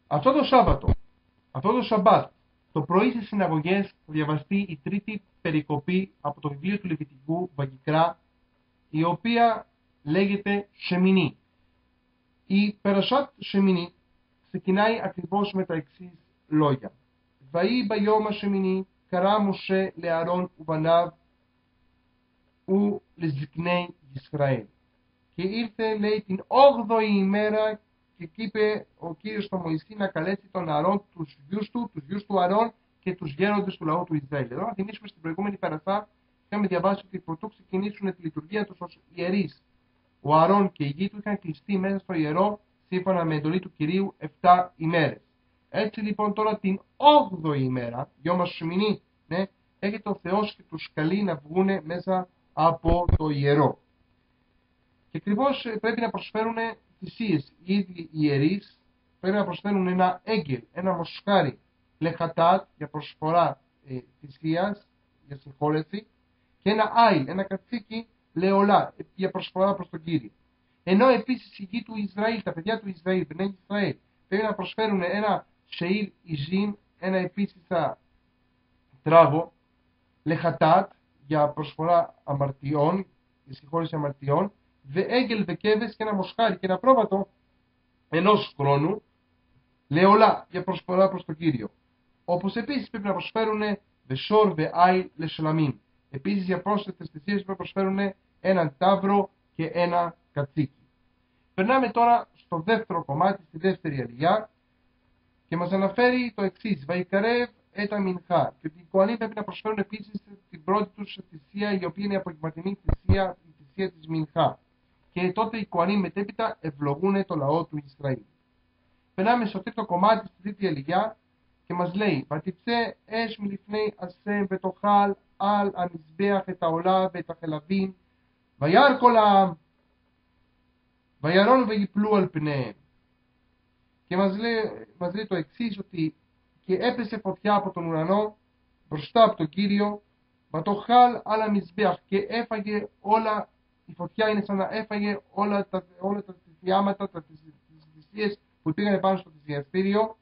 Αυτό το Σαμπάτ, το πρωί στις συναγωγές θα διαβαστεί η τρίτη περικοπή από το βιβλίο του Λεβιτικού Βαγικρά, η οποία λέγεται Σεμινή. Η Περασάτ Σεμινή ξεκινάει ακριβώς με τα εξής λόγια. Βαΐ μπαϊώμα Σεμινή, καρά Μωσέ λεαρών ουβανάβ ου λεζικνέι Ισραήλ. Και ήρθε, λέει, την 8η ημέρα και είπε ο Κύριος στον Μωυσή να καλέσει τον Αρών, τους γιους του Αρών και τους γέροντες του λαού του Ισραήλ. Εδώ να θυμίσουμε στην προηγούμενη παραστά, είχαμε διαβάσει ότι πρωτού ξεκινήσουν τη λειτουργία τους ως ιερείς. Ο Αρών και οι γη του είχαν κλειστεί μέσα στο ιερό σύμφωνα με εντολή του Κυρίου 7 ημέρες. Έτσι λοιπόν τώρα την 8η ημέρα, Γιώμα Σιμινή, ναι, έρχεται ο Θεός και τους καλεί να βγουν μέσα από το ιερό. Και ακριβώς πρέπει να προσφέρουν θυσίες οι ίδιοι οι ιερείς, πρέπει να προσφέρουν ένα έγγελ, ένα μοσχάρι, λεχατάτ για προσφορά θυσίας, για συγχώρεση, και ένα άιλ, ένα κατσίκι λεολά για προσφορά προς τον Κύριο. Ενώ επίσης οι γη του Ισραήλ, τα παιδιά του Ισραήλ, Μπνέι Ισραήλ, πρέπει να προσφέρουν ένα σεΐρ ιζίν, ένα επίσης τράγο, λεχατάτ για προσφορά αμαρτιών, για συγχώρεση αμαρτιών, έγγελ δεκέβες και ένα μοσχάρι και ένα πρόβατο ενός χρόνου, λεολά για προσφορά προς τον Κύριο. Όπως επίσης πρέπει να προσφέρουν βεσόρ βε άι λεσολαμίν. Επίσης για πρόσθετες θυσίες πρέπει να προσφέρουν έναν ταύρο και ένα κατσίκι. Περνάμε τώρα στο δεύτερο κομμάτι, στη δεύτερη αλιγιά, και μας αναφέρει το εξής. Βαϊκαρεύ έτα μινχά. Και οι Κοανοί πρέπει να προσφέρουν επίσης την πρώτη τους θυσία, η οποία είναι η απογευματινή θυσία, η θυσία της μινχά. Και τότε οι Κοανοί μετέπειτα ευλογούν το λαό του Ισραήλ. Περνάμε στο τρίτο κομμάτι, στη τρίτη αλιγιά, και μας λέει «Βατιψέ έσ μιλιφνέι ασέμ βετοχάλ αλ αμισμπέαχ εταολά βεταχελαβίν βαϊάρκολα βαϊαρών βεγιπλού αλπνέεμ». Και μας λέει το εξής, ότι και έπεσε φωτιά από τον ουρανό μπροστά από τον Κύριο, βατοχάλ αλ αμισμπέαχ, και έφαγε όλα, η φωτιά είναι σαν να έφαγε όλα τα θυσιάματα, τις θυσίες που πήγαν πάνω στο θυσιαστήριο,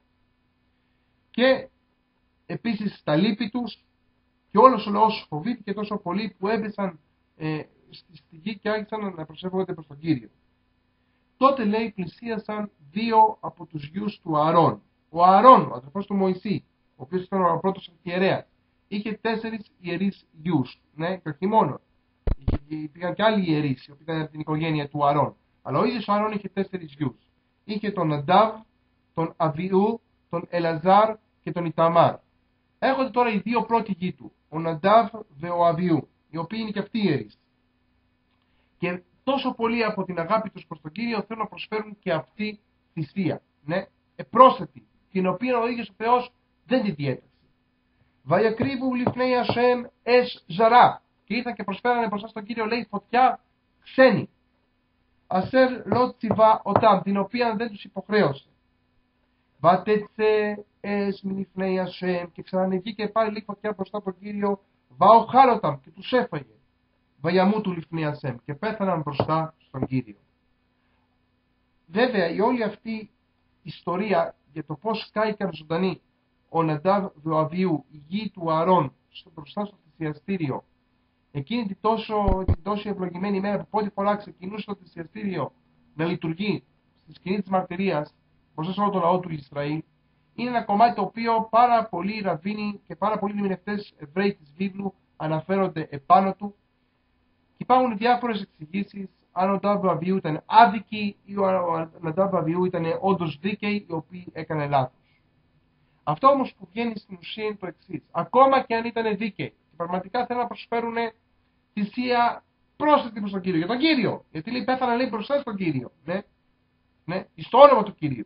και επίσης τα λύπη τους, και όλος ο λαός φοβήθηκε τόσο πολύ που έπεσαν στη γη και άρχισαν να προσεύχονται προς τον Κύριο. Τότε, λέει, πλησίασαν δύο από τους γιους του Αρών. Ο Αρών, ο αδερφός του Μωυσή, ο οποίος ήταν ο πρώτος αρχιερέας, είχε 4 ιερείς γιους, ναι, και όχι μόνο. Υπήρχαν και άλλοι ιερείς, οι οποίοι ήταν από την οικογένεια του Αρών. Αλλά ο ίδιος ο Αρών είχε 4 γιους. Είχε τον Ναντάβ, τον Αβιού, τον Ελαζάρ και τον Ιταμάρ. Έρχονται τώρα οι δύο πρώτοι γη του, ο Ναντάβ και ο Αβιού, οι οποίοι είναι και αυτοί ιερείς. Και τόσο πολύ από την αγάπη τους προς τον Κύριο θέλουν να προσφέρουν και αυτή θυσία, ναι, πρόσθετη, την οποία ο ίδιος ο Θεός δεν τη διέταξε. Βαιακρίβου λιφνέι ασέμ εσ ζαρά. Και ήρθαν και προσφέρανε μπροστά στον Κύριο, λέει, φωτιά ξένη. Ασέρ λότσιβα οτάμ, την οποία δεν τους υποχρέωσε. Βατέτσε εσ μιλιφνέι ασέμ, και ξανανοιγεί και πάλι λίγο φωτιά μπροστά από τον Κύριο, βαοχάλωταμ, και τους έφαγε. Βαγιαμού του λιφνέι ασέμ, και πέθαναν μπροστά στον Κύριο. Βέβαια, η όλη αυτή ιστορία για το πώς κάηκαν ζωντανοί ο Ναντάβ και ο Αβιού, η γη του Αρών, μπροστά στο θυσιαστήριο, εκείνη την τόσο ευλογημένη ημέρα που πρώτη φορά ξεκινούσε το θυσιαστήριο να λειτουργεί στη σκηνή της μαρτυρίας μπροστά σε όλο το λαό του Ισραήλ, είναι ένα κομμάτι το οποίο πάρα πολλοί ραβίνοι και πάρα πολλοί ερμηνευτές Εβραίοι της βίβλου αναφέρονται επάνω του, και υπάρχουν διάφορες εξηγήσεις αν ο Ναντάβ και ο Αβιού ήταν άδικοι ή ο Ναντάβ και ο Αβιού ήταν όντως δίκαιοι, οι οποίοι έκανε λάθος. Αυτό όμως που βγαίνει στην ουσία είναι το εξής. Ακόμα και αν ήταν δίκαιοι και πραγματικά θέλουν να προσφέρουν θυσία πρόσθετη προς τον Κύριο, για τον Κύριο, γιατί λέει πέθανα, λέει, μπροστά στον Κύριο, ναι, στο όνομα του Κυρίου.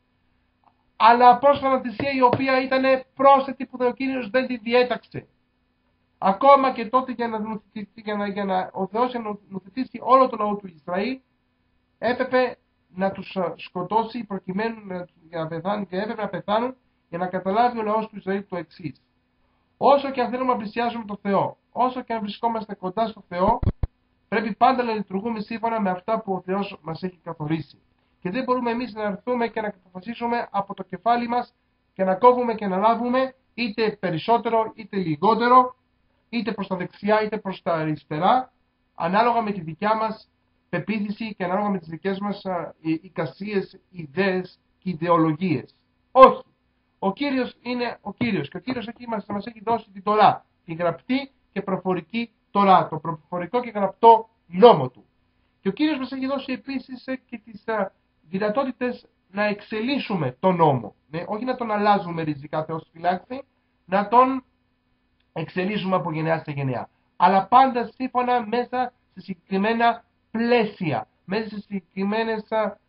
Αλλά πρόσφεραν θυσία η οποία ήταν πρόσθετη που ο Κύριος δεν τη διέταξε. Ακόμα και τότε για να ο Θεός να νουθετήσει όλο το λαό του Ισραήλ, έπρεπε να τους σκοτώσει προκειμένου να πεθάνουν, και έπρεπε να πεθάνουν για να καταλάβει ο λαός του Ισραήλ το εξής. Όσο και αν θέλουμε να πλησιάζουμε τον Θεό, όσο και αν βρισκόμαστε κοντά στο Θεό, πρέπει πάντα να λειτουργούμε σύμφωνα με αυτά που ο Θεός μας έχει καθορίσει. Και δεν μπορούμε εμείς να έρθουμε και να αποφασίσουμε από το κεφάλι μας και να κόβουμε και να λάβουμε είτε περισσότερο είτε λιγότερο, είτε προς τα δεξιά είτε προς τα αριστερά, ανάλογα με τη δικιά μας πεποίθηση και ανάλογα με τις δικές μας εικασίες, ιδέες και ιδεολογίες. Όχι. Ο Κύριος είναι ο Κύριος και ο Κύριος μας έχει δώσει την Τωρά, τη γραπτή και προφορική Τωρά, το προφορικό και γραπτό νόμο του. Και ο Κύριος μας έχει δώσει επίσης και τις δυνατότητες να εξελίσσουμε τον νόμο. Ναι, όχι να τον αλλάζουμε ριζικά, Θεός φυλάξει, να τον εξελίσσουμε από γενεά σε γενεά. Αλλά πάντα σύμφωνα μέσα σε συγκεκριμένα πλαίσια, μέσα σε συγκεκριμένες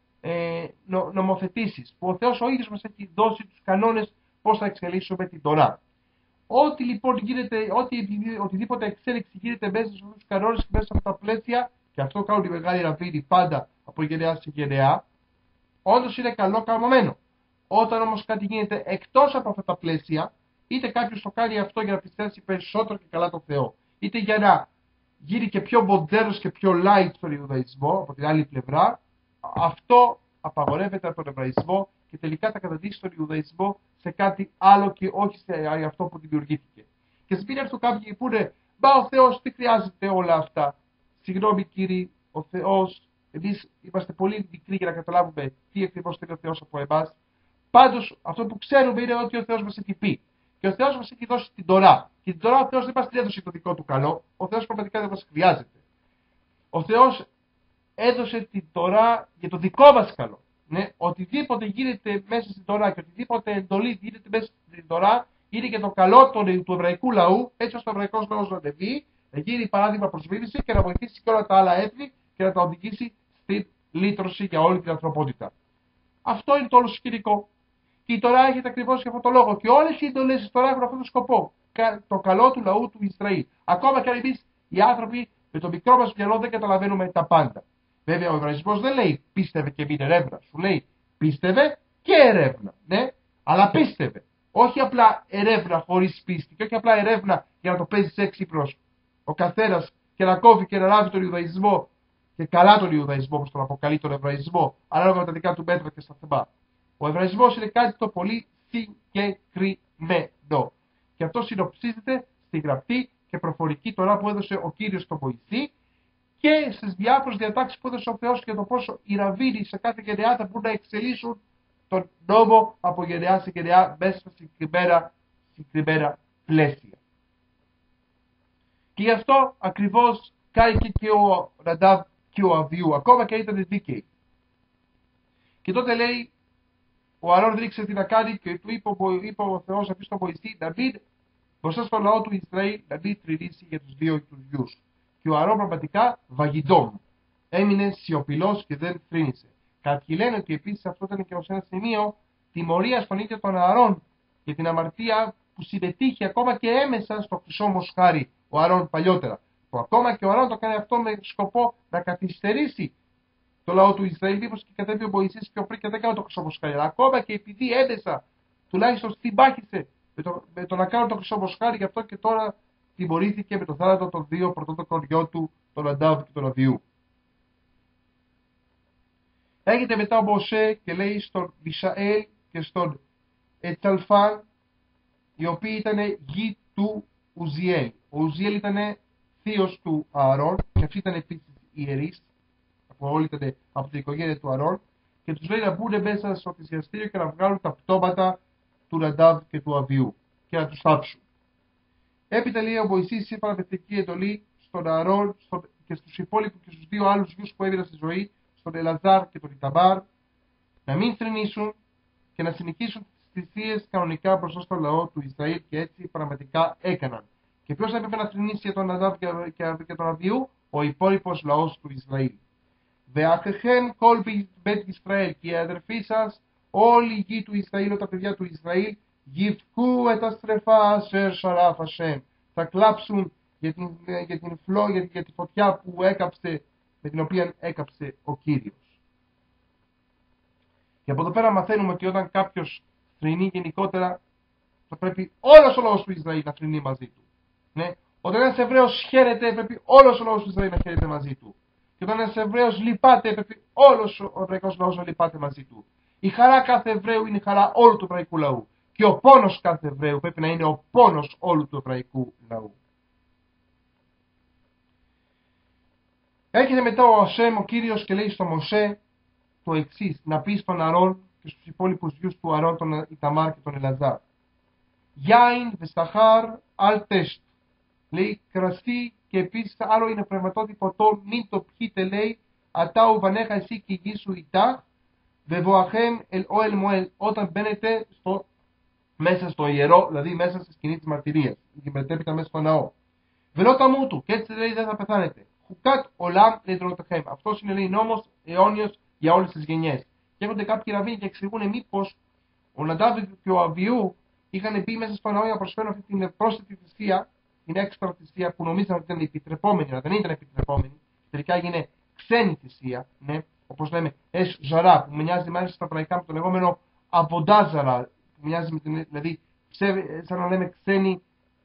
νομοθετήσεις, που ο Θεός ο ίδιος μας έχει δώσει τους κανόνες πώς θα εξελίσσουμε την Τωρά. Ό,τι λοιπόν γίνεται, οτιδήποτε εξέλιξη γίνεται μέσα σε αυτούς τους κανόνες και μέσα σε αυτά τα πλαίσια, και αυτό κάνουν οι μεγάλοι ραββίνοι πάντα από γενεά σε γενεά, όντως είναι καλό καμωμένο. Όταν όμως κάτι γίνεται εκτός από αυτά τα πλαίσια, είτε κάποιος το κάνει αυτό για να πιστεύσει περισσότερο και καλά τον Θεό, είτε για να γίνει και πιο μοντέρνος και πιο light στον Ιουδαϊσμό, από την άλλη πλευρά, αυτό απαγορεύεται από τον Εβραϊσμό και τελικά θα καταδείξει τον Ιουδαϊσμό σε κάτι άλλο και όχι σε αυτό που δημιουργήθηκε. Και σας μην έρθουν κάποιοι που πούνε, μα ο Θεός τι χρειάζεται όλα αυτά. Συγγνώμη κύριοι, ο Θεός, εμείς είμαστε πολύ μικροί για να καταλάβουμε τι ακριβώς θέλει ο Θεός από εμάς. Πάντως αυτό που ξέρουμε είναι ότι ο Θεός μας έχει πει. Και ο Θεός μας έχει δώσει την Τωρά. Και την Τωρά ο Θεός δεν μας την έδωσε το δικό του καλό. Ο Θεός πραγματικά δεν μας χρειάζεται. Ο Θεός έδωσε την Τωρά για το δικό μας καλό. Ναι, οτιδήποτε γίνεται μέσα στην Τωρά και οτιδήποτε εντολή γίνεται μέσα στην Τωρά είναι για το καλό του εβραϊκού λαού, έτσι ώστε ο εβραϊκός λαός να ανεβεί, να γίνει παράδειγμα προς μίμηση και να βοηθήσει και όλα τα άλλα έθνη και να τα οδηγήσει στην λύτρωση για όλη την ανθρωπότητα. Αυτό είναι το όλο σκηνικό. Και η Τωρά έχετε ακριβώς για αυτόν τον λόγο. Και όλες οι εντολές της Τωρά έχουν αυτόν τον σκοπό. Το καλό του λαού του Ισραήλ. Ακόμα και αν εμείς οι άνθρωποι με το μικρό μας μυαλό δεν καταλαβαίνουμε τα πάντα. Βέβαια ο Εβραϊσμός δεν λέει πίστευε και μην ερεύνα. Σου λέει πίστευε και ερεύνα. Ναι, αλλά πίστευε. Όχι απλά ερεύνα χωρίς πίστη. Και όχι απλά ερεύνα για να το παίζει έξυπνος ο καθένας και να κόβει και να λάβει τον Ιουδαϊσμό. Και καλά τον Ιουδαϊσμό, όπως τον αποκαλεί τον Εβραϊσμό, ανάλογα με τα δικά του μέτρα και σταθμά. Ο Εβραϊσμός είναι κάτι το πολύ συγκεκριμένο. Και αυτό συνοψίζεται στη γραπτή και προφορική Τωρά που έδωσε ο Κύριος στον Μωυσή και στις διάφορες διατάξεις που έδωσε ο Θεός για το πόσο οι ραββίνοι σε κάθε γενεά θα μπορούν να εξελίσσουν τον νόμο από γενεά σε γενεά μέσα σε συγκεκριμένα πλαίσια. Και γι' αυτό ακριβώς κάνει και ο Ναντάβ και ο Αβιού, ακόμα και ήταν δίκαιοι. Και τότε λέει, ο Αρών δεν ήξερε τι να κάνει και του είπε ο Θεός αφήσει τον Μωυσή να μην μπροστά στο λαό του Ισραήλ να μην τρινήσει για τους δύο τους γιους. Και ο Αρών πραγματικά βαγιντόμ. Έμεινε σιωπηλός και δεν τρίνησε. Κάποιοι λένε ότι επίσης αυτό ήταν και ως ένα σημείο τιμωρία στον ίδιο τον Αρών για την αμαρτία που συμμετείχε ακόμα και έμεσα στο χρυσό μοσχάρι ο Αρών παλιότερα. Που ακόμα και ο Αρών το κάνει αυτό με σκοπό να καθυστερήσει το λαό του Ισραήλ, μήπως και κατέβει ο Μωυσής πιο πριν και δεν κάνει το χρυσό μοσχάρι. Αλλά ακόμα και επειδή έμεσα τουλάχιστον συμπάχησε με το να κάνει το χρυσό μοσχάρι, γι' αυτό και τώρα τιμωρήθηκε με το θάνατο των δύο πρωτότοκων γιών του, τον Ναντάβ και τον Αβιού. Έγινε μετά ο Μωσέ και λέει στον Μισαέλ και στον Ετσαλφάν, οι οποίοι ήταν γη του Ουζιέλ. Ο Ουζιέλ ήταν θείος του Ααρών και αυτοί ήταν επίσης ιερείς, όλοι ήταν από την οικογένεια του Ααρών, και τους λέει να μπουν μέσα στο θυσιαστήριο και να βγάλουν τα πτώματα του Ναντάβ και του Αβιού και να τους θάψουν. Έπειτα λέει ο Μωυσής σύμφωνα με την εντολή στον Ααρών και στους υπόλοιπους και στους δύο άλλους γιους που έμειναν στη ζωή, στον Ελαζάρ και τον Ιταμάρ, να μην θρηνήσουν και να συνεχίσουν τις θυσίες κανονικά μπροστά στο λαό του Ισραήλ, και έτσι πραγματικά έκαναν. Και ποιος έπρεπε να θρηνήσει για τον Ναντάβ και τον Αβιού? Ο υπόλοιπος λαός του Ισραήλ. Δεαχεχέν κόλπι μπέτ Ισραήλ, και οι αδερφοί σας, όλοι οι γη του Ισραήλ, τα παιδιά του Ισραήλ, γυφκού εταστρεφά σερ σαράφ Ασέμ. Θα κλάψουν για τη φωτιά που έκαψε, με την οποία έκαψε ο Κύριος. Και από εδώ πέρα μαθαίνουμε ότι όταν κάποιος θρηνεί γενικότερα, θα πρέπει όλος ο λαός του Ισραήλ να θρηνεί μαζί του. Ναι. Όταν ένας Εβραίος χαίρεται, πρέπει όλος ο λαός του Ισραήλ να χαίρεται μαζί του. Και όταν ένας Εβραίος λυπάται, πρέπει όλος ο εβραϊκός λαός να λυπάται μαζί του. Η χαρά κάθε Εβραίου είναι η χαρά όλου του εβραϊκού λαού. Και ο πόνος κάθε Εβραίου πρέπει να είναι ο πόνος όλου του εβραϊκού λαού. Έρχεται μετά ο Ασέμ, ο Κύριος, και λέει στο Μωσέ το εξής: να πει στον Αρών και στους υπόλοιπους γιους του Αρών, τον Ιταμάρ και τον Ελαζάρ. Γιάιν βεσταχάρ αλ τεστ. Λέει κρασί και επίσης άλλο είναι πνευματώδη ποτό, μην το πιείτε, λέει, ατάου βανέχα εσύ και η γη σου ητά, βεβοαχέμ ελ οελ μοέλ, όταν μπαίνετε μέσα στο ιερό, δηλαδή μέσα στη σκηνή της μαρτυρίας, και μετέπειτα μέσα στο ναό. Βελότα μου του, και έτσι λέει δεν θα πεθάνετε. Χουκάτ ολάμ λετροτεχέμ. Αυτός είναι, λέει, νόμος αιώνιος για όλες τις γενιές. Και έρχονται κάποιοι ραβίνοι και εξηγούν μήπως ο Ναντάβ και ο Αβιού είχαν μπει μέσα στο ναό για να προσφέρουν αυτή την πρόσθετη θυσία, την έξτρα θυσία που νομίζαν ότι ήταν επιτρεπόμενη, αλλά δεν ήταν επιτρεπόμενη. Τελικά έγινε ξένη θυσία, ναι, όπως λέμε, εσ ζαρά, που μοιάζει μάλιστα στα εβραϊκά με το λεγόμενο αμποντάζαρα, που μοιάζει με την, δηλαδή, σαν να λέμε ξένη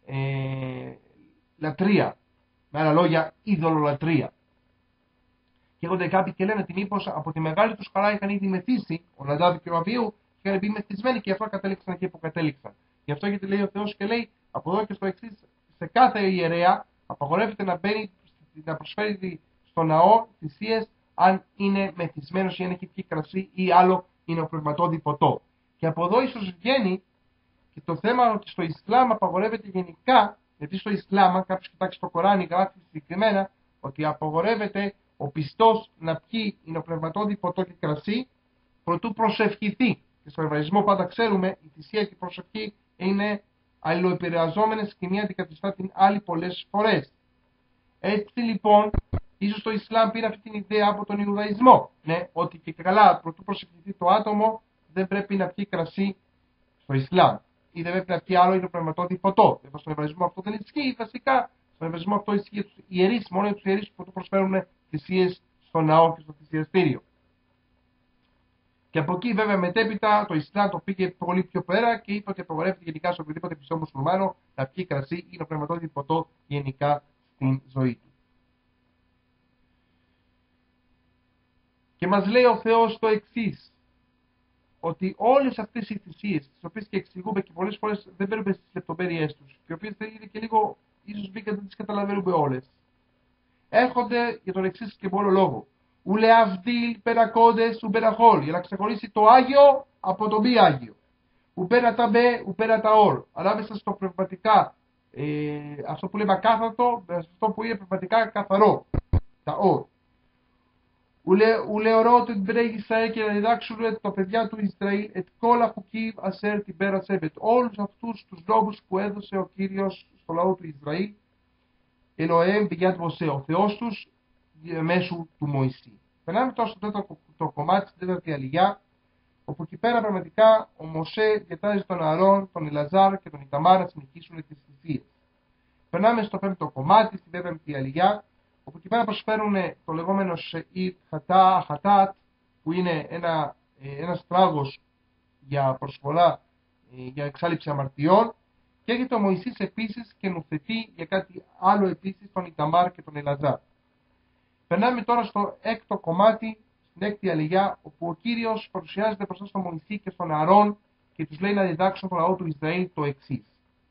λατρεία. Με άλλα λόγια, ειδωλολατρεία. Και έρχονται κάποιοι και λένε ότι μήπως από τη μεγάλη του χαρά είχαν ήδη μεθύσει ο Ναντάβ και ο Αβιού, και είχαν μπει μεθυσμένοι και αυτό κατέληξαν εκεί που κατέληξαν. Γι' αυτό γιατί λέει ο Θεός και λέει από εδώ και στο εξής: σε κάθε ιερέα απαγορεύεται να μπαίνει, να προσφέρει στο ναό θυσίες αν είναι μεθυσμένος ή αν έχει πιει κρασί ή άλλο είναι πνευματώδη ποτό. Και από εδώ ίσως βγαίνει και το θέμα ότι στο Ισλάμ απαγορεύεται γενικά, γιατί στο Ισλάμ, αν κάποιος κοιτάξει το Κοράνι, γράφει συγκεκριμένα ότι απαγορεύεται ο πιστός να πιει υνοπνευματώδη ποτό και κρασί προτού προσευχηθεί. Και στον Εβραϊσμό πάντα ξέρουμε η θυσία και η προσευχή είναι αλληλοεπηρεαζόμενες και μία αντικαθιστά την άλλη πολλές φορές. Έτσι λοιπόν, ίσως το Ισλάμ πήρε αυτή την ιδέα από τον Ιουδαϊσμό. Ναι, ότι και καλά προτού προσευχηθεί το άτομο δεν πρέπει να πιει κρασί στο Ισλάμ. Ή δεν πρέπει να πιει άλλο υνοπνευματώδη ποτό. Εδώ στον Εβραϊσμό αυτό δεν ισχύει. Βασικά στον Εβραϊσμό αυτό ισχύει για τους ιερείς, μόνο για τους ιερείς που προσφέρουν θυσίες στο ναό και στο θυσιαστήριο. Και από εκεί βέβαια μετέπειτα το Ισλάμ το πήγε πολύ πιο πέρα και είπε ότι απαγορεύεται γενικά σε οποιοδήποτε πιστό μουσουλμάνο να πιει κρασί ή υνοπνευματώδη ποτό γενικά στην ζωή του. Και μας λέει ο Θεός το εξής: ότι όλες αυτές οι θυσίες, τις οποίες και εξηγούμε και πολλές φορές δεν μπαίνουμε στις λεπτομέρειές τους, και οι οποίες είναι και λίγο ίσως μπήκα δεν τις καταλαβαίνουμε όλες, έρχονται για τον εξής και μόνο λόγο. Ουλεαβδίλ περακόντες ουμπεραχόλ, για να ξεχωρίσει το Άγιο από το μη Άγιο. Ουμπέρα τα μπε, ουμπέρα τα ορ. Ανάμεσα στο πνευματικά, αυτό που λέμε ακάθαρτο, αυτό που είναι πνευματικά καθαρό. Τα ορ. Ουλεωρώ την Μπρέγη Ισραήλ και να διδάξουν τα παιδιά του Ισραήλ ετκόλα χουκίβ ασέρ την πέρα σέβετ. Όλους αυτούς τους λόγους που έδωσε ο Κύριος στο λαό του Ισραήλ, Ελοέμ πηγιάτ Μωσέ, ο Θεός τους μέσω του Μωυσή. Περνάμε τώρα στο τέταρτο κομμάτι, στην τέταρτη αλληλιά, όπου εκεί πέρα πραγματικά ο Μωσέ διατάζει τον Αρών, τον Ελαζάρ και τον Ιταμάρ να συνεχίσουν τις θυσίες. Περνάμε στο πέμπτο κομμάτι, στην τέταρτη αλληλιά, όπου εκεί πέρα προσφέρουν το λεγόμενο Σεΐτ Χατάτ, που είναι ένας τράγος για προσφορά, για εξάλληψη αμαρτιών, και έρχεται ο Μωυσής επίσης και νουθετεί για κάτι άλλο επίσης τον Ιταμάρ και τον Ελαζάρ. Περνάμε τώρα στο έκτο κομμάτι, στην έκτη αλληλιά, όπου ο Κύριος παρουσιάζεται μπροστά στον Μωυσή και στον Αρών και τους λέει να διδάξουν τον λαό του Ισραήλ το εξής.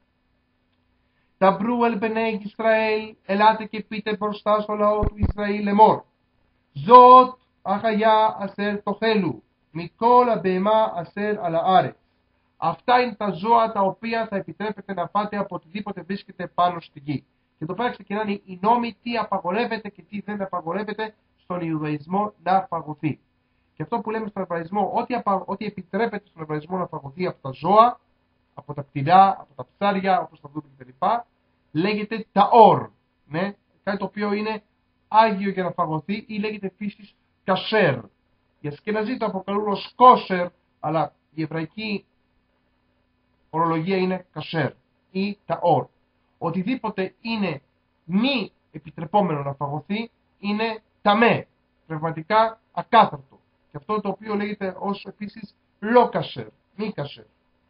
Τα μπρου ελπενέγ Ισραήλ, ελάτε και πείτε μπροστά στο λαό του Ισραήλ εμόρ. Ζωτ αχαγιά ασέρ το χέλου, μικόλα μπεμά ασέρ αλα άρε. Αυτά είναι τα ζώα τα οποία θα επιτρέπετε να πάτε από οτιδήποτε βρίσκεται πάνω στη γη. Και εδώ πέρα ξεκινάνε οι νόμοι, τι απαγορεύεται και τι δεν απαγορεύεται στον Ιουδαϊσμό να φαγωθεί. Και αυτό που λέμε στον Εβραϊσμό, ό,τι επιτρέπεται στον Εβραϊσμό να φαγωθεί από τα ζώα, από τα πτηνά, από τα ψάρια, όπως τα δούμε κτλ., λέγεται ταόρ. Ναι, κάτι το οποίο είναι άγιο για να φαγωθεί, ή λέγεται επίσης κασέρ. Οι Ασκεναζοί το αποκαλούν ως κόσερ, αλλά η εβραϊκή ορολογία είναι κασέρ ή ταόρ. Οτιδήποτε είναι μη επιτρεπόμενο να φαγωθεί είναι ταμέ, πνευματικά ακάθαρτο. Και αυτό το οποίο λέγεται ως επίσης λόκασερ, μη κασέρ.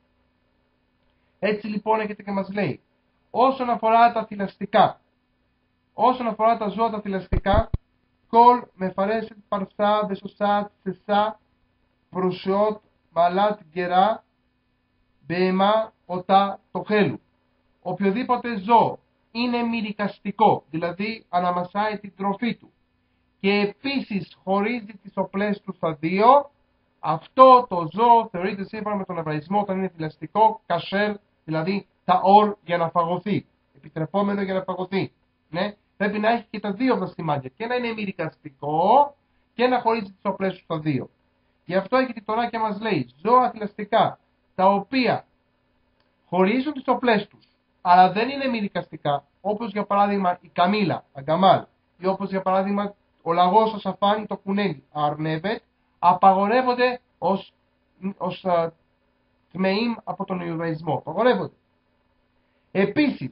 Έτσι λοιπόν έρχεται και μας λέει, όσον αφορά τα θηλαστικά, όσον αφορά τα ζώα τα θηλαστικά, כל מפרשת פרסה ושושת ששה פרושות מעלת גרה בהמה אותה תאכלו. Οποιοδήποτε ζώο είναι μυρικαστικό, δηλαδή αναμασάει την τροφή του και επίσης χωρίζει τις οπλές του στα δύο, αυτό το ζώο θεωρείται σύμφωνα με τον Εβραϊσμό όταν είναι θηλαστικό, κασέρ, δηλαδή τα ορ για να φαγωθεί, επιτρεπόμενο για να φαγωθεί. Ναι, πρέπει να έχει και τα δύο αυτά σημάδια, και να είναι μυρικαστικό και να χωρίζει τις οπλές του στα δύο. Γι' αυτό έχει τη Τωρά και μας λέει, ζώα θηλαστικά, τα οποία χωρίζουν τις οπλές τους, αλλά δεν είναι μυρικαστικά, όπως για παράδειγμα η καμήλα, αγκαμάλ, ή όπως για παράδειγμα ο λαγός, ο σαφάνι, το κουνέλι, αρνέβετ, απαγορεύονται ως τμεΐμ από τον Ιουδαϊσμό. Απαγορεύονται. Επίσης,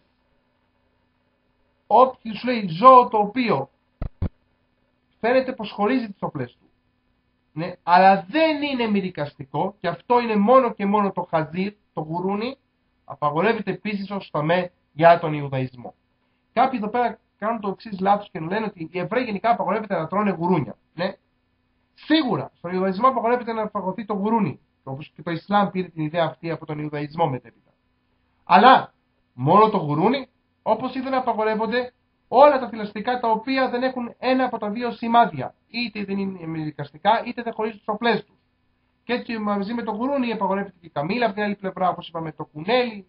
όποιος λέει ζώο το οποίο φαίνεται πως χωρίζει τις οπλές του, ναι, αλλά δεν είναι μυρικαστικό, και αυτό είναι μόνο και μόνο το χαζίρ, το γουρούνι, απαγορεύεται επίσης ως ταμέ για τον Ιουδαϊσμό. Κάποιοι εδώ πέρα κάνουν το εξής λάθος και λένε ότι οι Εβραίοι γενικά απαγορεύεται να τρώνε γουρούνια. Ναι. Σίγουρα, στον Ιουδαϊσμό απαγορεύεται να φαγωθεί το γουρούνι, όπως και το Ισλάμ πήρε την ιδέα αυτή από τον Ιουδαϊσμό μετέπειτα. Αλλά μόνο το γουρούνι, όπως είδε να απαγορεύονται όλα τα θηλαστικά τα οποία δεν έχουν ένα από τα δύο σημάδια. Είτε δεν είναι μυρικαστικά, είτε δεν χωρίζουν τις οπλές τους. Και έτσι μαζί με το γουρούνι απαγορεύεται και η καμήλα από την άλλη πλευρά, όπως είπαμε, το κουνέλι,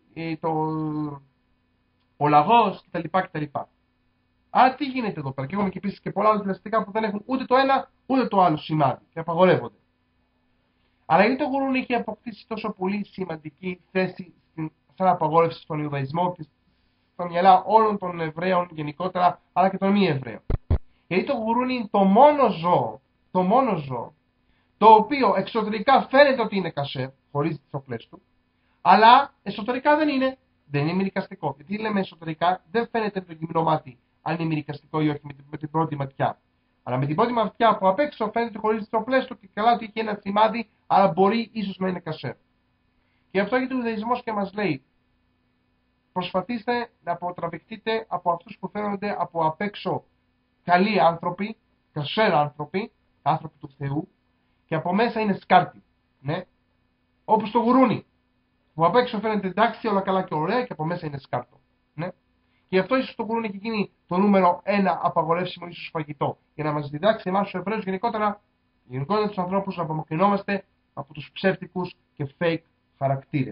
ο λαγός κτλ. Άρα τι γίνεται εδώ πέρα? Και έχουμε και επίσης και πολλά άλλα θηλαστικά που δεν έχουν ούτε το ένα ούτε το άλλο σημάδι και απαγορεύονται. Αλλά γιατί το γουρούνι έχει αποκτήσει τόσο πολύ σημαντική θέση σαν απαγόρευση στον Ιουδαϊσμό και στα μυαλά όλων των Εβραίων γενικότερα, αλλά και των μη Εβραίων? Γιατί το γουρούνι είναι το μόνο ζώο, το οποίο εξωτερικά φαίνεται ότι είναι κασέρ, χωρίζει τις οπλές του, αλλά εσωτερικά δεν είναι μυρικαστικό. Γιατί λέμε εσωτερικά, δεν φαίνεται με το γυμνό μάτι αν είναι μυρικαστικό ή όχι με την πρώτη ματιά. Αλλά με την πρώτη ματιά που απ' έξω φαίνεται ότι χωρίζει τις οπλές του και καλά ότι έχει ένα σημάδι, αλλά μπορεί ίσως να είναι κασέρ. Και αυτό γιατί ο Ιουδαϊσμός και μας λέει, προσπαθήστε να αποτραβηχτείτε από αυτούς που φαίνονται από απ' έξω καλοί άνθρωποι, κασέρ άνθρωποι του Θεού, και από μέσα είναι σκάρτη. Ναι. Όπως το γουρούνι, που απ' έξω φαίνεται εντάξει, όλα καλά και ωραία, και από μέσα είναι σκάρτο. Ναι. Και γι' αυτό ίσως το γουρούνι έχει γίνει το νούμερο 1 απαγορεύσιμο ίσως φαγητό. Για να μας διδάξει εμάς τους Εβραίους γενικότερα τους ανθρώπους να απομακρυνόμαστε από τους ψεύτικους και fake χαρακτήρες.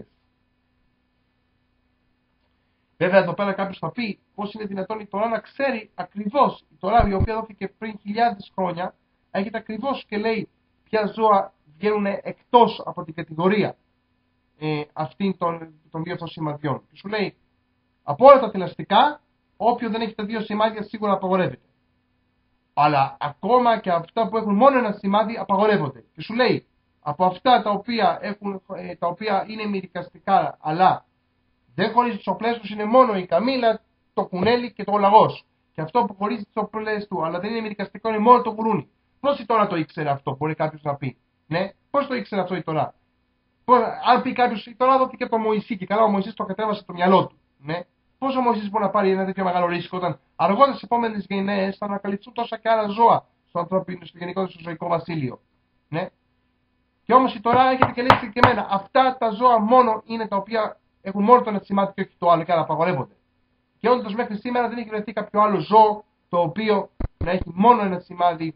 Βέβαια εδώ πέρα κάποιος θα πει πώς είναι δυνατόν η Τωρά να ξέρει ακριβώς, η Τωρά η οποία δόθηκε πριν χιλιάδες χρόνια, έχετε ακριβώς και λέει ποια ζώα βγαίνουν εκτός από την κατηγορία αυτήν των δύο αυτών σημαδιών. Και σου λέει, από όλα τα θηλαστικά, όποιο δεν έχει τα δύο σημάδια σίγουρα απαγορεύεται. Αλλά ακόμα και αυτά που έχουν μόνο ένα σημάδι απαγορεύονται. Και σου λέει, από αυτά τα οποία είναι μυρικαστικά, αλλά δεν χωρίζει τις οπλές τους, είναι μόνο η καμήλα, το κουνέλι και το λαγός. Και αυτό που χωρίζει τις οπλές του, αλλά δεν είναι μυρικαστικό, είναι μόνο το γουρούνι. Πώς η Τωρά το ήξερε αυτό, μπορεί κάποιος να πει. Ναι, πώς το ήξερε αυτό η Τωρά? Αν πει κάποιος, η Τωρά δόθηκε από τον Μωυσή και καλά ο Μωυσής το κατέβασε στο μυαλό του. Ναι. Πώς ο Μωυσής μπορεί να πάρει ένα τέτοιο μεγάλο ρίσκο όταν αργότερα στις επόμενες γενναίες θα ανακαλυφθούν τόσα και άλλα ζώα στο γενικότερο στο ζωικό βασίλειο. Ναι. Και όμως η Τωρά έχετε και λέει συγκεκριμένα, αυτά τα ζώα μόνο είναι τα οποία έχουν μόνο το ένα σημάδι και όχι το άλλο, και άρα απαγορεύονται. Και όντως μέχρι σήμερα δεν έχει βρεθεί κάποιο άλλο ζώο το οποίο να έχει μόνο ένα σημάδι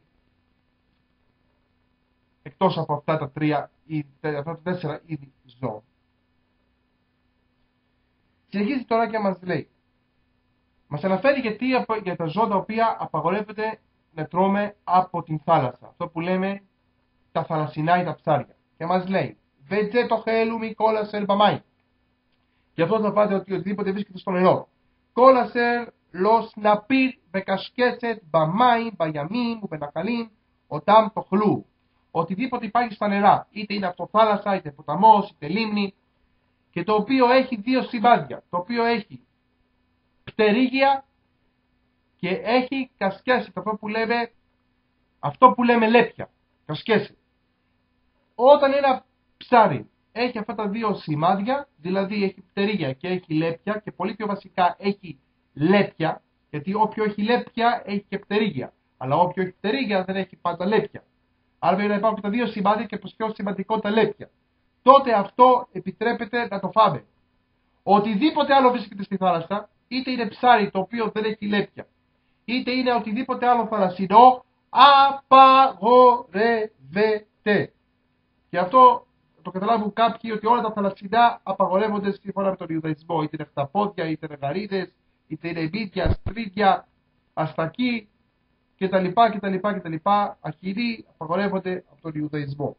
εκτός από αυτά τα τέσσερα είδη ζώων. Συνεχίζει τώρα και μας λέει, μας αναφέρει για τα ζώα τα οποία απαγορεύεται να τρώμε από την θάλασσα, αυτό που λέμε τα θαλασσινά ή τα ψάρια. Και μας λέει, βετζέ το χέλου κόλασερ μπαμάι. Και αυτό θα πάτε ότι οτιδήποτε βρίσκεται στο νερό. Κόλασερ λος ναπίρ βεκασκέσετ μπαμάι μπαγιαμί μου πενακαλίν οτάμ το χλού. Οτιδήποτε υπάρχει στα νερά, είτε είναι αυτό θάλασσα, είτε ποταμός, είτε λίμνη, και το οποίο έχει δύο σημάδια, το οποίο έχει πτερίγια και έχει κασκέσει, αυτό που λέμε λέπια, κασκέσει. Όταν ένα ψάρι έχει αυτά τα δύο σημάδια, δηλαδή έχει πτερίγια και έχει λέπια, και πολύ πιο βασικά έχει λέπια, γιατί όποιο έχει λέπια έχει και πτερίγια. Αλλά όποιο έχει πτερίγια δεν έχει πάντα λέπια. Άρα πρέπει να υπάρχουν τα δύο σημάδια και προς πιο σημαντικό τα λέπια. Τότε αυτό επιτρέπεται να το φάμε. Οτιδήποτε άλλο βρίσκεται στη θάλασσα, είτε είναι ψάρι το οποίο δεν έχει λέπια, είτε είναι οτιδήποτε άλλο θαλασσινό, απαγορεύεται. Και αυτό το καταλάβουν κάποιοι ότι όλα τα θαλασσινά απαγορεύονται σύμφωνα με τον Ιουδαϊσμό. Είτε είναι χταπόδια, είτε είναι γαρίδες, είτε είναι μύδια, αστρίδια, αστακοί κτλ. Αχυροί απαγορεύονται από τον Ιουδαϊσμό.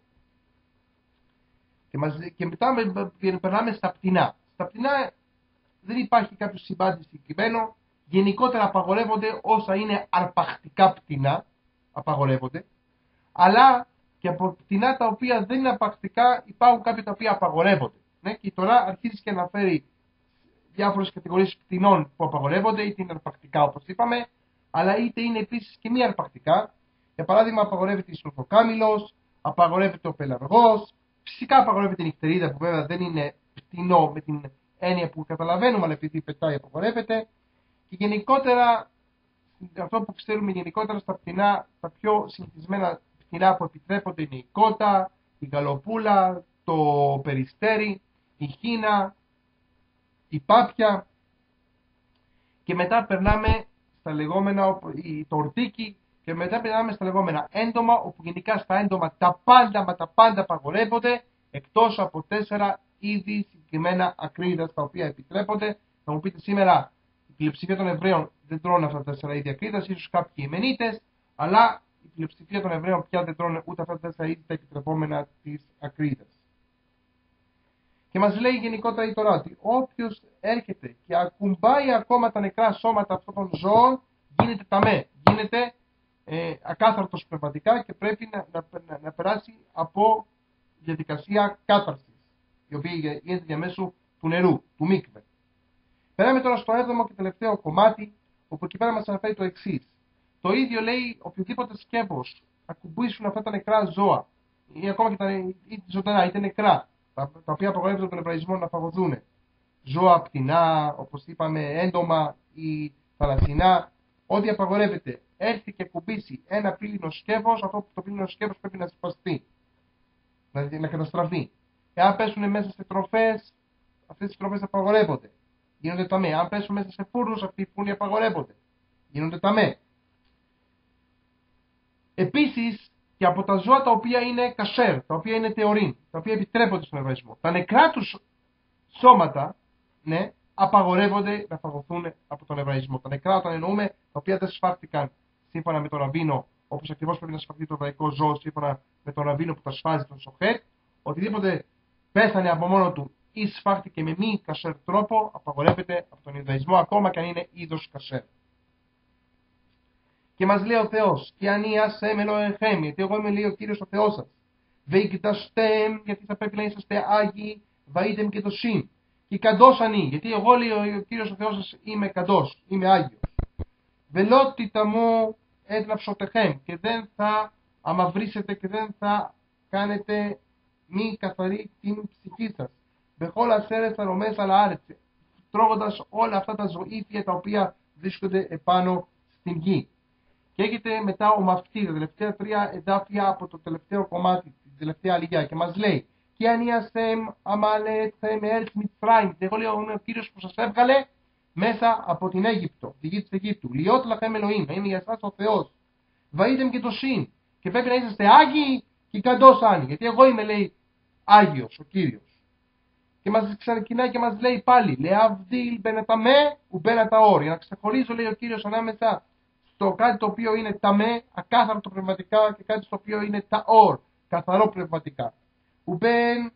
Και μετά περνάμε στα πτηνά. Στα πτηνά δεν υπάρχει κάποιο συμπάντη συγκεκριμένο. Γενικότερα απαγορεύονται όσα είναι αρπακτικά πτηνά. Απαγορεύονται. Αλλά και από πτηνά τα οποία δεν είναι αρπακτικά υπάρχουν κάποια τα οποία απαγορεύονται. Ναι? Και τώρα αρχίζει και αναφέρει διάφορες κατηγορίες πτηνών που απαγορεύονται, είτε είναι αρπακτικά όπως είπαμε, αλλά είτε είναι επίσης και μη αρπακτικά. Για παράδειγμα, απαγορεύεται η σουρθοκάμιλος, απαγορεύεται ο πελαργός, φυσικά απαγορεύεται η νυχτερίδα που βέβαια δεν είναι πτηνό με την έννοια που καταλαβαίνουμε, αλλά επειδή πετάει απαγορεύεται. Και γενικότερα, αυτό που ξέρουμε γενικότερα στα πτηνά, τα πιο συνηθισμένα πτηνά που επιτρέπονται είναι η κότα, η γαλοπούλα, το περιστέρι, η χίνα, η πάπια. Και μετά περνάμε στα λεγόμενα, το ορτίκι, και μετά περνάμε στα λεγόμενα έντομα, όπου γενικά στα έντομα τα πάντα απαγορεύονται, εκτός από 4 είδη συγκεκριμένα ακρίδας τα οποία επιτρέπονται. Θα μου πείτε σήμερα η πλειοψηφία των Εβραίων δεν τρώνε αυτά τα 4 είδη ακρίδας, ίσως κάποιοι Ιεμενίτες, αλλά η πλειοψηφία των Εβραίων πια δεν τρώνε ούτε αυτά τα 4 είδη τα επιτρεπόμενα της ακρίδας. Και μας λέει γενικότερα η Τωρά ότι όποιος έρχεται και ακουμπάει ακόμα τα νεκρά σώματα αυτών των ζώων γίνεται ταμέ, γίνεται ακάθαρτος πνευματικά και πρέπει να περάσει από διαδικασία κάθαρσης, η οποία γίνεται διαμέσου του νερού, του μίκβε. Περάμε τώρα στο 7ο και τελευταίο κομμάτι, όπου εκεί πέρα μας αναφέρει το εξής. Το ίδιο λέει οποιοδήποτε σκεύος ακουμπήσουν αυτά τα νεκρά ζώα, ή ακόμα και τα ζωντανά, είτε νεκρά, τα οποία απαγορεύονται τον Εβραϊσμό να φαγωθούν. Ζώα, πτηνά, όπως είπαμε, έντομα ή θαλασσινά, ό,τι απαγορεύεται. Έρθει και ακουμπήσει ένα πύληνο σκεύος, αυτό το πύληνο σκεύος πρέπει να σπαστεί, να καταστραφεί. Εάν πέσουν μέσα σε τροφές, αυτές οι τροφές απαγορεύονται. Γίνονται ταμέ. Αν πέσουν μέσα σε φούρνους, αυτοί οι φούρνοι απαγορεύονται. Γίνονται ταμέ. Επίσης, και από τα ζώα τα οποία είναι κασέρ, τα οποία είναι τεωρίν, τα οποία επιτρέπονται στον Εβραϊσμό, τα νεκρά τους σώματα, ναι, απαγορεύονται να φαγωθούν από τον Εβραϊσμό. Τα νεκρά, όταν εννοούμε, τα οποία δεν σφάχτηκαν σύμφωνα με τον Ραβίνο, όπως ακριβώς πρέπει να σφαχθεί το εβραϊκό ζώο σύμφωνα με τον Ραβίνο που τα σφάζει τον Σοχέτ, οτιδήποτε πέθανε από μόνο του ή σφάχτηκε με μη κασέρ τρόπο, απαγορεύεται από τον Ιουδαϊσμό, ακόμα και αν είναι είδος κασέρ. Και μας λέει ο Θεός, και ανίασε με Ελοεχέμ, γιατί εγώ είμαι, λέει, ο Κύριος ο Θεός σας. Βεϊκταστέμ, γιατί θα πρέπει να είσαστε άγιοι, βαΐτεμ και το συν. Και καντός ανή, γιατί εγώ, λέει, ο Κύριος ο Θεός σας είμαι καντός, είμαι άγιος. Βελότητα μου έτραψοτεχέμ, και δεν θα αμαυρίσετε και δεν θα κάνετε μη καθαρή την ψυχή σας. Βεχόλα σέρες αρωμές αλλά άρεσε, τρώγοντας όλα αυτά τα ζωήφια τα οποία βρίσκονται επάνω στην γη. Και έχετε μετά ο μαυτή, τα τελευταία 3 εδάφια από το τελευταίο κομμάτι, την τελευταία αλήθεια, και μας λέει: Και ανίασεμ αμαλέθεμ έρθ Μιτσράιμ. Εγώ λέω: είναι ο Κύριος που σας έβγαλε μέσα από την Αίγυπτο, τη γη της Αιγύπτου. Λιώτ λαχέμ Ελοήμ, είμαι για εσάς ο Θεός. Βαΐτεμ και το συν. Και πρέπει να είσαστε άγιοι και καντός άνοι. Γιατί εγώ είμαι, λέει, Άγιος, ο Κύριος. Και μας ξανακοινάει και μας λέει πάλι: Λεαβδίλ μπενεταμέ ουμπένατα όρ. Για να ξεχωρίζω, λέει ο Κύριος, ανάμεσα στο κάτι το οποίο είναι ταμέ, ακάθαρτο πνευματικά, και κάτι στο οποίο είναι ταόρ, καθαρό πνευματικά. Ουμπέν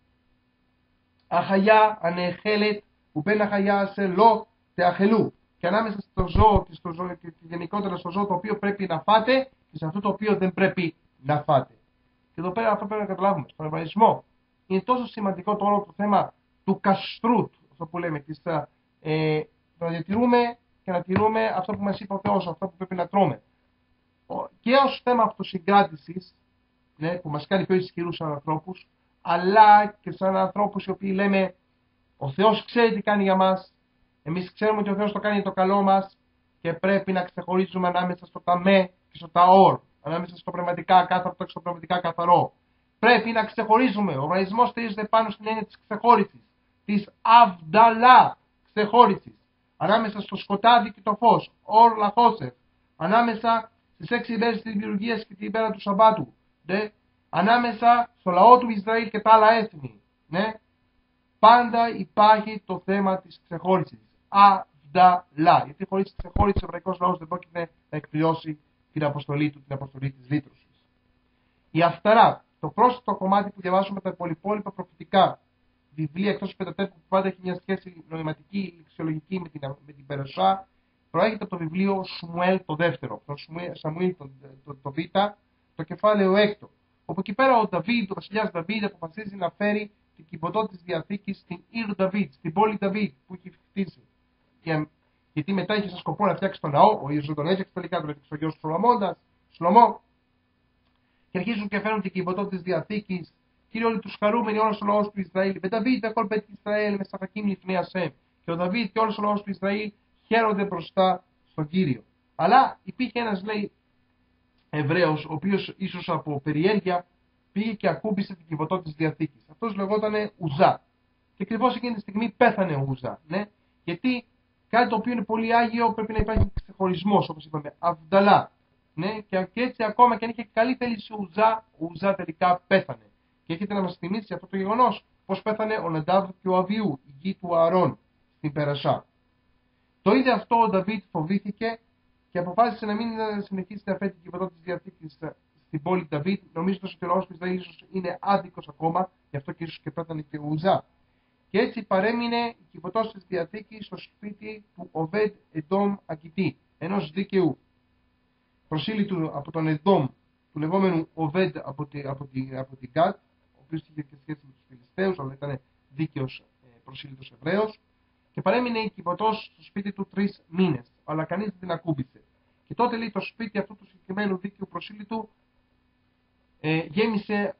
αχαγιά ανεχέλετ, ουμπέν αχαγιά σε λό τεαχελού. Και ανάμεσα στο ζώο και γενικότερα στο ζώο το οποίο πρέπει να φάτε και σε αυτό το οποίο δεν πρέπει να φάτε. Και εδώ πέρα αυτό πρέπει να καταλάβουμε. Στον Εβραϊσμό είναι τόσο σημαντικό το όλο το θέμα του καστρούτ, αυτό που λέμε, να διατηρούμε και να τηρούμε αυτό που μας είπε ο Θεός, αυτό που πρέπει να τρώμε. Και ως θέμα αυτοσυγκράτησης, ναι, που μας κάνει πιο ισχυρούς σαν ανθρώπους, αλλά και σαν ανθρώπους οι οποίοι λέμε ο Θεός ξέρει τι κάνει για μας, εμείς ξέρουμε ότι ο Θεός το κάνει το καλό μας και πρέπει να ξεχωρίζουμε ανάμεσα στο ταμέ και στο ταόρ, ανάμεσα στο πνευματικά κάθαρο και στο πνευματικά καθαρό. Πρέπει να ξεχωρίζουμε. Ο οργανισμός στηρίζεται πάνω στην έννοια της ξεχώρισης, της Αβδαλά ξεχώρισης, ανάμεσα στο σκοτάδι και το φως, Ορ Λαχόσεφ, ανάμεσα στις 6 ημέρες της δημιουργίας και την ημέρα του Σαββάτου, ναι, ανάμεσα στο λαό του Ισραήλ και τα άλλα έθνη. Ναι. Πάντα υπάρχει το θέμα της ξεχώρισης. Αβδαλά. Γιατί χωρίς ξεχώριση ο εβραϊκός λαός δεν πρόκειται να εκπληρώσει την αποστολή του, την αποστολή της λύτρωσης. Η Αφταρά, το πρόσθετο κομμάτι που διαβάζουμε τα υπόλοιπα προφητικά βιβλία εκτός του Πεντατέρκου που πάντα έχει μια σχέση νοηματική, λεξιολογική με την Περασά, προέρχεται από το βιβλίο Σμουέλ το δεύτερο, το Σαμουήλ το Β, το κεφάλαιο 6. Όπου εκεί πέρα ο βασιλιάς Δαβίδ αποφασίζει να φέρει την κυβωτό της Διαθήκης στην Ήρ Δαβίδ, στην πόλη Δαβίδ που έχει χτίσει. Γιατί μετά είχε σαν σκοπό να φτιάξει τον ναό, ο Ιωσήφ τον έφτιαξε τελικά, τον έφτιαξε ο γιος του Σολομό. Και αρχίζουν και φέρνουν την κυβωτό της Διαθήκης. Κύριε, όλοι τους χαρούμενοι, όλος ο λαός του Ισραήλ. Με Δαβίδ, Βεχόλ Μπετ Ισραήλ, με Σαχακίμ Λιφνέα Σεμ. Και ο Δαβίδ και όλος ο λαός του Ισραήλ χαίρονται μπροστά στον Κύριο. Αλλά υπήρχε ένας, λέει, Εβραίος, ο οποίος ίσως από περιέργεια πήγε και ακούμπησε την κυβωτό της Διαθήκης. Αυτός λεγότανε Ουζά. Και ακριβώς εκείνη τη στιγμή πέθανε ο Ουζά. Ναι? Γιατί κάτι το οποίο είναι πολύ άγιο πρέπει να υπάρχει ξεχωρισμός, όπως είπαμε, Αβδαλά. Ναι? Και έτσι ακόμα και αν είχε καλή θέληση ο Ουζά τελικά πέθανε. Και έχετε να μας θυμίσει αυτό το γεγονός, πώς πέθανε ο Ναντάβ και ο Αβιού, η γη του Ααρών, στην Περασά. Το είδε αυτό ο Δαβίδ, φοβήθηκε και αποφάσισε να μην συνεχίσει να φέρει την κυβωτό της Διαθήκης στην πόλη Δαβίδ, νομίζοντας ότι ο λαός του Ισραήλ ίσως είναι άδικος ακόμα, γι' αυτό και ίσως και πέθανε και ο Ουζά. Και έτσι παρέμεινε η κυβωτός της Διαθήκης στο σπίτι του Οβέντ Εντόμ Ακητή, ενός δίκαιου προσήλυτου από τον Εντόμ, του λεγόμενου Οβέντ από την Γκάτ, ο οποίος είχε και σχέση με τους Φιλιστέους, αλλά ήταν δίκαιος προσήλυτος Εβραίος, και παρέμεινε η κυβωτός στο σπίτι του 3 μήνες, αλλά κανείς δεν την ακούμπησε. Και τότε, λέει, το σπίτι αυτού του συγκεκριμένου δίκαιου προσήλυτου γέμισε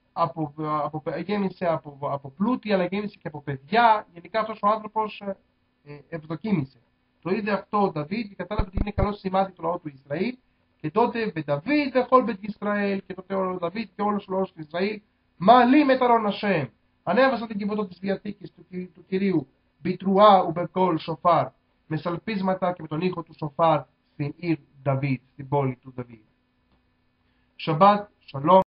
από πλούτη, αλλά γέμισε και από παιδιά. Γενικά αυτός ο άνθρωπος ευδοκίμησε. Το είδε αυτό ο Δαβίδ και κατάλαβε ότι είναι καλό σημάδι του λαού του Ισραήλ. Και τότε με Δαβίδ εχόλμπετ Ισραήλ, και τότε ο Δαβίδ και όλος ο λαός του Ισραήλ, μαλί με τα Ρονασέμ, ανέβασαν την κυβωτό της Διαθήκης του Κυρίου, Μπιτρουά ουμπεκόλ σοφάρ, με σαλπίσματα και με τον ήχο του σοφάρ στην Ήρ Δαβίδ, στην πόλη του Δαβίδ. Σαμπάτ, σαλόμ.